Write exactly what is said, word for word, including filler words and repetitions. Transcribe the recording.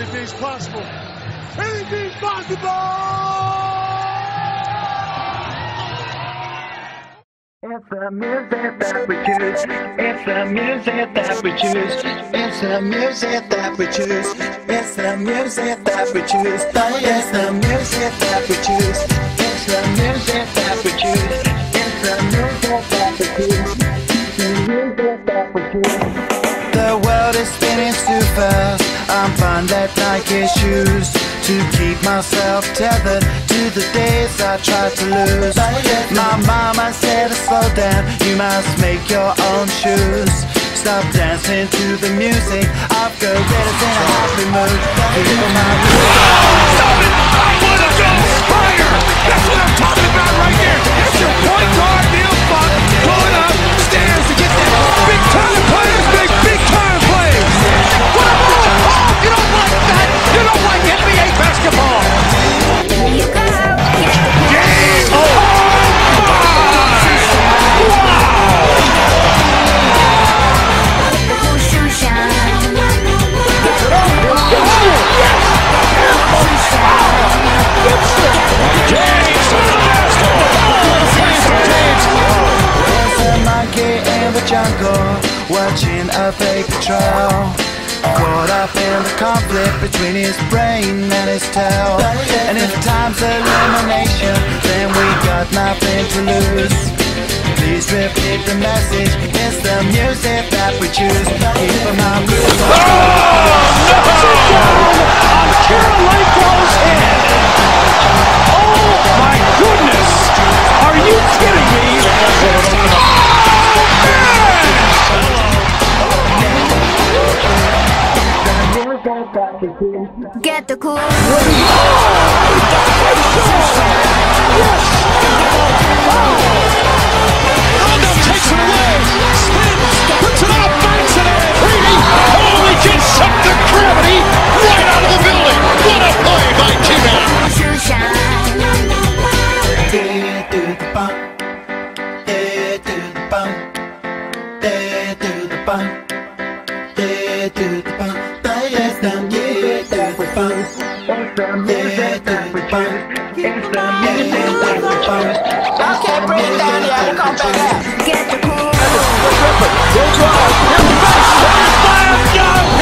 anything's possible. Anything's possible! It's the music that we choose. It's the music that we choose. It's the music that we choose. It's the music that we choose. It's the music that we choose. It's the music that we choose. It's the music that we choose. It's the music that we choose. The world is spinning too fast. I'm fine that Nike shoes to keep myself tethered to the days I tried to lose. My mama said to slow down, you must make your own shoes. Stop dancing to the music, I've got gorillas in a happy mood. People my Stop it! I wanna go higher! That's what I'm talking about right here! It's your point guard, Neil Funk, going up stairs to get that big time players make big time plays! What a move! Oh, you don't like that! You don't like N B A basketball! You go, get the Game on! cool shoe shine. James! There's a monkey in the jungle, watching a fake trail. Caught up in the conflict between his brain and his tail. And if time's elimination, then we got nothing to lose. Please repeat the message, it's the music that we choose. Keep them out. On Kirilenko's head! Oh my goodness! Are you kidding me? Get the cool. Rondo takes it away, spins, puts it up, banks it in, Reedy, oh, he just sucked the gravity right out of the building. What a play by T-Mac. Shoe shine. Day to the bump, day to the bump, day to the bump, day to the bump. It's the music that we choose. It's the music that we choose. It's the music that we choose. Okay, bring it down here. We'll come back. Get the cool. Good drive. Here's the back. Slam, young.